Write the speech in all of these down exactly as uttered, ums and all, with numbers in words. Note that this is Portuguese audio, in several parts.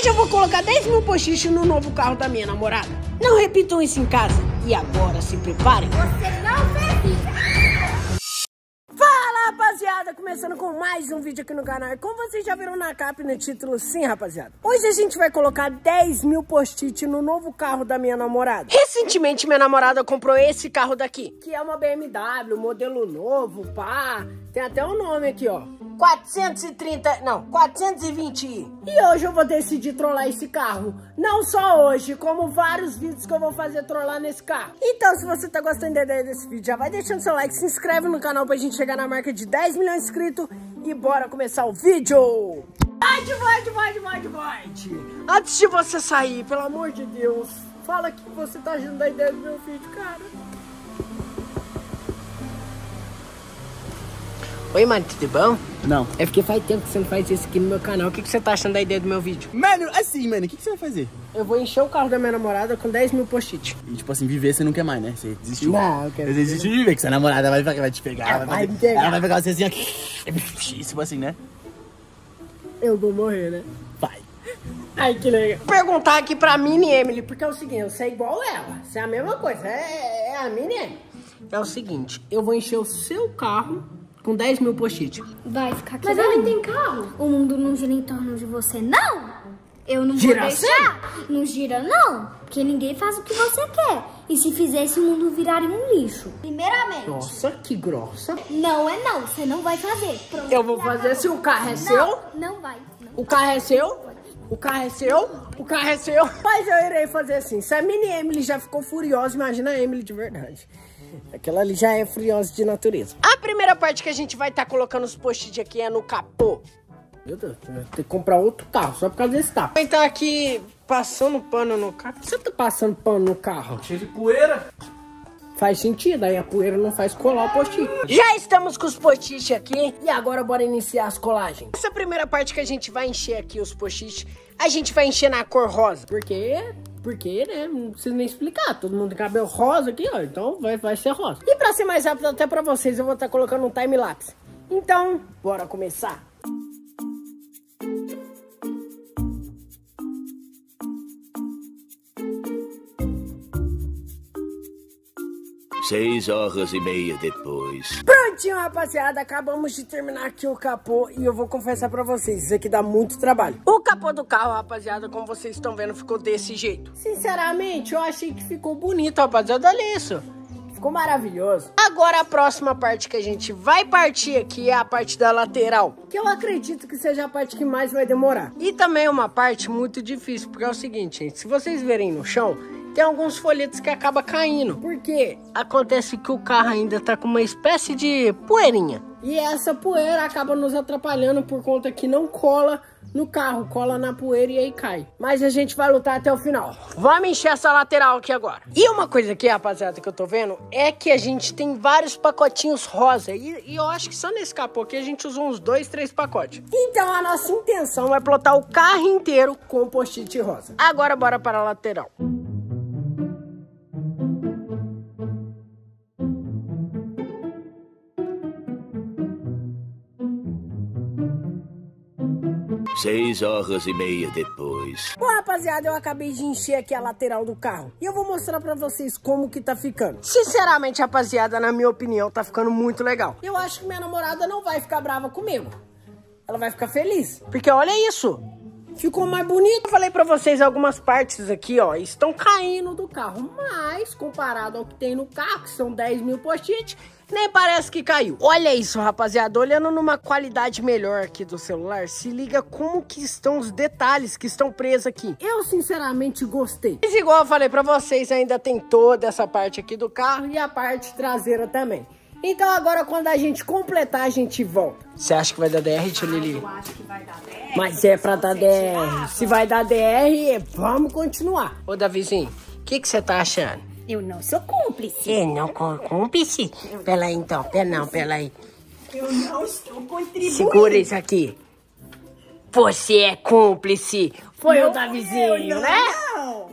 Hoje eu vou colocar dez mil post-it no novo carro da minha namorada. Não repitam isso em casa. E agora se preparem. Você não fez isso. Fala, rapaziada! Começando com mais um vídeo aqui no canal. Como vocês já viram na capa e no título, sim, rapaziada. Hoje a gente vai colocar dez mil post-it no novo carro da minha namorada. Recentemente, minha namorada comprou esse carro daqui, que é uma B M W, modelo novo, pá. Tem até o um nome aqui, ó. quatrocentos e trinta, não, quatrocentos e vinte i. E hoje eu vou decidir trollar esse carro. Não só hoje, como vários vídeos que eu vou fazer trollar nesse carro. Então, se você tá gostando da ideia desse vídeo, já vai deixando seu like, se inscreve no canal pra gente chegar na marca de dez milhões de inscritos. E bora começar o vídeo! Vai, vai, vai, vai, vai! Antes de você sair, pelo amor de Deus, fala o que você tá achando da ideia do meu vídeo, cara. Oi, mano, tudo bom? Não. É porque faz tempo que você não faz isso aqui no meu canal. O que, que você tá achando da ideia do meu vídeo? Mano, assim, mano, o que, que você vai fazer? Eu vou encher o carro da minha namorada com dez mil post-it. E tipo assim, viver você não quer mais, né? Você desistiu. Não, eu quero Você desistiu de viver, que sua namorada vai, vai te pegar. Ela vai, vai fazer, me pegar. Ela vai pegar você assim, ó. Tipo assim, né? Eu vou morrer, né? Vai. Ai, que legal. Vou perguntar aqui pra Mini Emily, porque é o seguinte, você é igual ela. Você é a mesma coisa, é, é a Mini Emily. É o seguinte, eu vou encher o seu carro com dez mil post-it. Vai ficar aqui. Mas ela nem tem carro. O mundo não gira em torno de você, não. Eu não Gira vou deixar. Não gira, não. Porque ninguém faz o que você quer. E se fizesse, o mundo viraria um lixo. Primeiramente. Nossa, que grossa. Não é não. Você não vai fazer. Pronto. Eu vou fazer se o carro é seu. Não, não vai. Não. O carro é seu. O carro é seu. O carro é seu. Mas eu irei fazer assim. Se a Mini Emily já ficou furiosa, imagina a Emily de verdade. Aquela ali já é furiosa de natureza. A primeira parte que a gente vai estar tá colocando os post-it aqui é no capô. Meu Deus, eu vou ter que comprar outro carro só por causa desse carro. Vai estar aqui passando pano no carro. Por que você tá passando pano no carro? Cheio de poeira. Faz sentido, aí a poeira não faz colar o post-it. Já estamos com os post-it aqui e agora bora iniciar as colagens. Essa primeira parte que a gente vai encher aqui os post-it, a gente vai encher na cor rosa. Por quê? Porque, né, não precisa nem explicar. Todo mundo tem cabelo rosa aqui, ó, então vai, vai ser rosa. E pra ser mais rápido até pra vocês, eu vou estar colocando um time-lapse. Então, bora começar. Seis horas e meia depois. Prontinho, rapaziada, acabamos de terminar aqui o capô e eu vou confessar pra vocês, isso aqui dá muito trabalho. O capô do carro, rapaziada, como vocês estão vendo, ficou desse jeito. Sinceramente, eu achei que ficou bonito, rapaziada, olha isso. Ficou maravilhoso. Agora a próxima parte que a gente vai partir aqui é a parte da lateral, que eu acredito que seja a parte que mais vai demorar. E também é uma parte muito difícil, porque é o seguinte, gente, se vocês verem no chão, tem alguns folhetos que acabam caindo. Porque acontece que o carro ainda tá com uma espécie de poeirinha. E essa poeira acaba nos atrapalhando por conta que não cola no carro. Cola na poeira e aí cai. Mas a gente vai lutar até o final. Vamos encher essa lateral aqui agora. E uma coisa aqui, rapaziada, que eu tô vendo é que a gente tem vários pacotinhos rosa. E, e eu acho que só nesse capô aqui a gente usou uns dois, três pacotes. Então a nossa intenção é plotar o carro inteiro com post-it rosa. Agora bora para a lateral. Seis horas e meia depois. Bom, rapaziada, eu acabei de encher aqui a lateral do carro. E eu vou mostrar pra vocês como que tá ficando. Sinceramente, rapaziada, na minha opinião, tá ficando muito legal. Eu acho que minha namorada não vai ficar brava comigo. Ela vai ficar feliz. Porque olha isso. Ficou mais bonito. Eu falei pra vocês algumas partes aqui, ó, estão caindo do carro. Mas, comparado ao que tem no carro, que são dez mil post-it, nem parece que caiu. Olha isso, rapaziada. Olhando numa qualidade melhor aqui do celular, se liga como que estão os detalhes que estão presos aqui. Eu, sinceramente, gostei. Mas igual eu falei pra vocês, ainda tem toda essa parte aqui do carro e a parte traseira também. Então agora, quando a gente completar, a gente volta. Você acha que vai dar D R, tia Lili? Eu acho que vai dar D R. Mas é pra dar D R. Se vai dar D R, vamos continuar. Ô, Davizinho, o que que você tá achando? Eu não sou cúmplice. É, não cúmplice? Pera aí, então. Pera não, pera aí. Eu não estou contribuindo. Segura isso aqui. Você é cúmplice. Foi Não, o Davizinho, eu não, né? Não.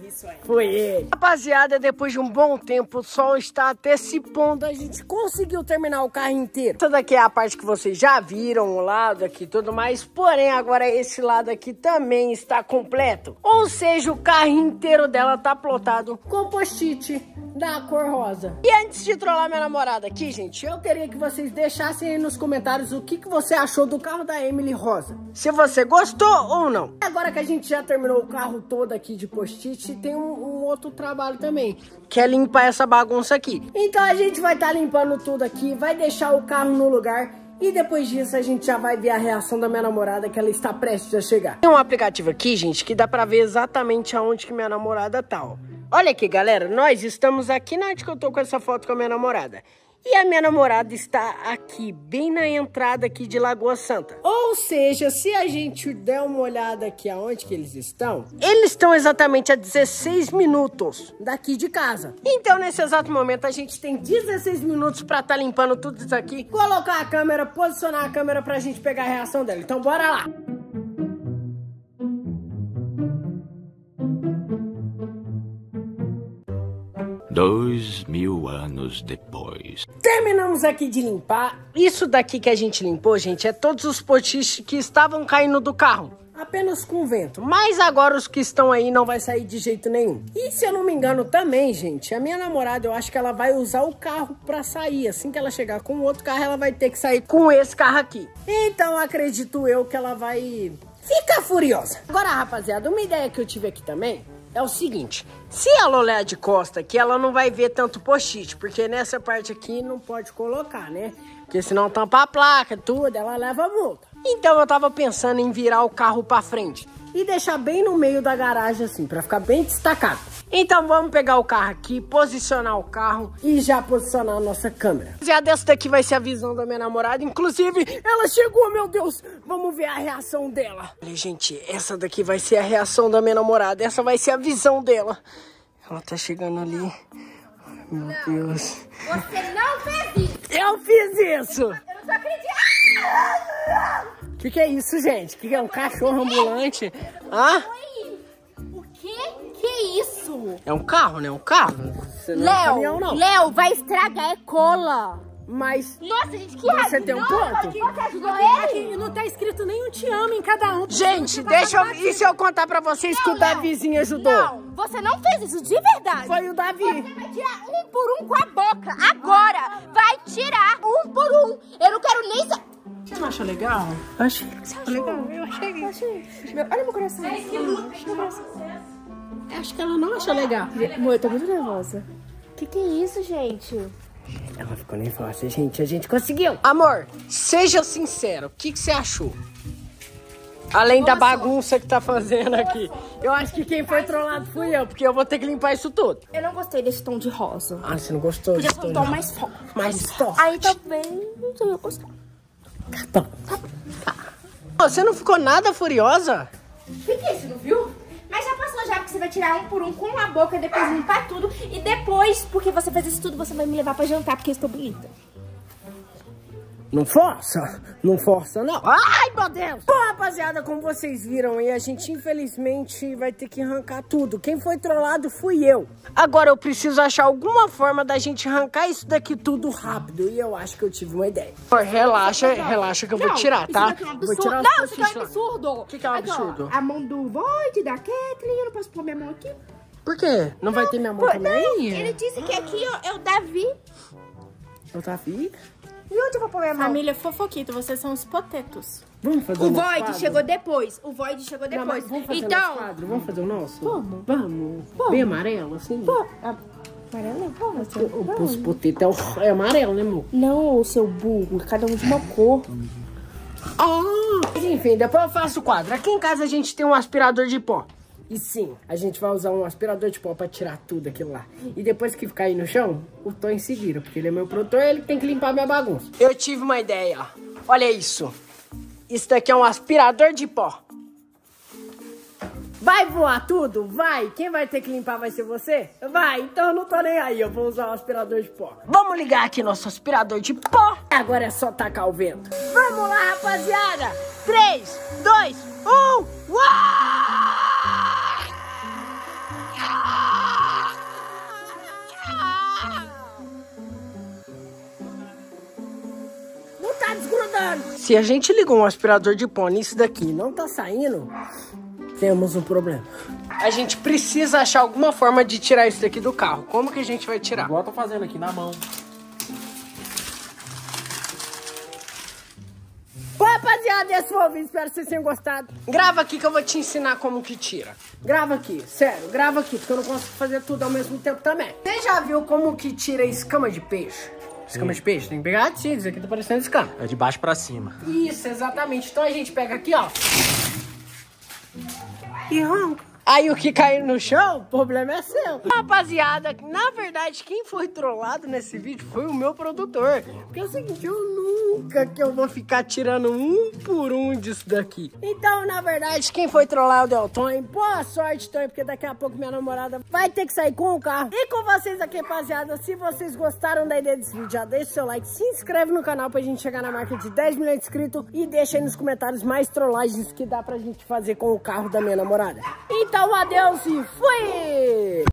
isso aí. Foi ele. Rapaziada, depois de um bom tempo, o sol está até se pondo. A gente conseguiu terminar o carro inteiro. Essa daqui é a parte que vocês já viram, o lado aqui e tudo mais. Porém, agora esse lado aqui também está completo. Ou seja, o carro inteiro dela tá plotado com post-it da cor rosa. E antes de trollar minha namorada aqui, gente, eu queria que vocês deixassem aí nos comentários o que, que você achou do carro da Emily rosa. Se você gostou ou não. Agora que a gente já terminou o carro todo aqui de post-it, tem um, um outro trabalho também, que é limpar essa bagunça aqui. Então a gente vai estar tá limpando tudo aqui, vai deixar o carro no lugar. E depois disso a gente já vai ver a reação da minha namorada, que ela está prestes a chegar. Tem um aplicativo aqui, gente, que dá pra ver exatamente aonde que minha namorada tá, ó. Olha aqui, galera, nós estamos aqui na onde que eu tô com essa foto com a minha namorada. E a minha namorada está aqui, bem na entrada aqui de Lagoa Santa. Ou seja, se a gente der uma olhada aqui aonde que eles estão, eles estão exatamente a dezesseis minutos daqui de casa. Então, nesse exato momento, a gente tem dezesseis minutos pra estar tá limpando tudo isso aqui, colocar a câmera, posicionar a câmera pra gente pegar a reação dela. Então, bora lá! Dois mil anos depois. Terminamos aqui de limpar. Isso daqui que a gente limpou, gente, é todos os post-its que estavam caindo do carro. Apenas com vento. Mas agora os que estão aí não vai sair de jeito nenhum. E se eu não me engano também, gente, a minha namorada, eu acho que ela vai usar o carro pra sair. Assim que ela chegar com o outro carro, ela vai ter que sair com esse carro aqui. Então acredito eu que ela vai ficar furiosa. Agora, rapaziada, uma ideia que eu tive aqui também é o seguinte, se ela olhar de costa aqui, ela não vai ver tanto post-it, porque nessa parte aqui não pode colocar, né? Porque senão tampa a placa, tudo, ela leva multa. Então eu tava pensando em virar o carro pra frente e deixar bem no meio da garagem assim, pra ficar bem destacado. Então vamos pegar o carro aqui, posicionar o carro e já posicionar a nossa câmera. Já dessa daqui vai ser a visão da minha namorada, inclusive ela chegou, meu Deus, vamos ver a reação dela. Olha, gente, essa daqui vai ser a reação da minha namorada, essa vai ser a visão dela. Ela tá chegando ali, meu não, Deus. Você não fez isso. Eu fiz isso. Eu não tô acreditando. O que, que é isso, gente? O que, que é um cachorro ambulante? Ah? O que que é isso? É um carro, né? Um carro. Léo, Léo, vai estragar, é cola. Mas nossa, gente, que você tem um ponto? Você ajudou ele? Aqui não tá escrito nenhum te amo em cada um. Gente, deixa eu... E se eu contar pra vocês não, que o Davizinho ajudou? Não, você não fez isso de verdade. Foi o Davi. Você vai tirar um por um com a boca. Agora. Vai tirar um por um. Eu não quero nem... Você não achou legal? Eu achei. Você achou legal? Eu achei. Eu achei. Meu, olha meu coração. É que meu coração. Acho que ela não achou legal. Amor, eu tô muito nervosa. Que que é isso, gente? Ela ficou nervosa, gente. A gente conseguiu. Amor, seja sincero. O que, que você achou? Além Nossa. da bagunça que tá fazendo aqui. Eu acho que quem foi trollado fui eu, porque eu vou ter que limpar isso tudo. Eu não gostei desse tom de rosa. Ah, você não gostou? Podia ser um tom mais forte. Mais forte. Aí também não sei, eu gostei. Tá bom. Tá. Você não ficou nada furiosa? O que que é isso, não viu? Mas já passou já, porque você vai tirar um por um com a boca, depois limpar tudo. E depois, porque você fez isso tudo, você vai me levar pra jantar, porque eu estou bonita. Não força, não força não. Ai, meu Deus. Bom, rapaziada, como vocês viram aí, a gente infelizmente vai ter que arrancar tudo. Quem foi trollado fui eu. Agora eu preciso achar alguma forma da gente arrancar isso daqui tudo rápido. E eu acho que eu tive uma ideia. Relaxa, relaxa que eu vou tirar, tá? Isso é um vou tirar não, isso é um absurdo. O que, que é um aqui, absurdo? Ó, a mão do Void, da Kathleen, eu não posso pôr minha mão aqui. Por quê? Não, não vai ter minha mão pô, também? Não, ele disse que aqui ó, é o Davi. É o Davi? E onde eu vou pôr minha mão? Família Fofoquito, vocês são os potetos. Vamos fazer o o Void quadro? chegou depois. O Void chegou depois. Não, vamos fazer então, o nosso quadro? Vamos fazer o nosso? Vamos. Vamos. Vamos. Bem amarelo, assim? Pô, amarelo? Vamos. O, os potetos é, o, é amarelo, né, amor? Não, o seu burro. Cada um de uma cor. Ah! Enfim, depois eu faço o quadro. Aqui em casa a gente tem um aspirador de pó. E sim, a gente vai usar um aspirador de pó pra tirar tudo aquilo lá. E depois que ficar aí no chão, o Tom se vira, porque ele é meu produtor, ele tem que limpar minha bagunça. Eu tive uma ideia. Olha isso. Isso daqui é um aspirador de pó. Vai voar tudo? Vai. Quem vai ter que limpar vai ser você? Vai. Então eu não tô nem aí. Eu vou usar o aspirador de pó. Vamos ligar aqui nosso aspirador de pó. Agora é só tacar o vento. Vamos lá, rapaziada. três, dois, um. Uau! Se a gente ligou um aspirador de pó nisso daqui e não tá saindo, temos um problema. A gente precisa achar alguma forma de tirar isso daqui do carro. Como que a gente vai tirar? Igual eu tô fazendo aqui na mão. Bom, rapaziada, esse foi o vídeo, espero que vocês tenham gostado. Grava aqui que eu vou te ensinar como que tira. Grava aqui, sério, grava aqui, porque eu não consigo fazer tudo ao mesmo tempo também. Você já viu como que tira escama de peixe? Escama de peixe? Tem que pegar assim, isso aqui tá parecendo escama. É de baixo pra cima. Isso, exatamente. Então a gente pega aqui, ó. E arranca. Aí o que cair no chão, o problema é seu. Rapaziada, na verdade, quem foi trollado nesse vídeo foi o meu produtor. Porque é o seguinte, eu nunca que eu vou ficar tirando um por um disso daqui. Então, na verdade, quem foi trollado é o Tonho. Boa sorte, Tonho, porque daqui a pouco minha namorada vai ter que sair com o carro. E com vocês aqui, rapaziada, se vocês gostaram da ideia desse vídeo, já deixa o seu like, se inscreve no canal pra gente chegar na marca de dez milhões de inscritos e deixa aí nos comentários mais trollagens que dá pra gente fazer com o carro da minha namorada. Então, adeus e fui!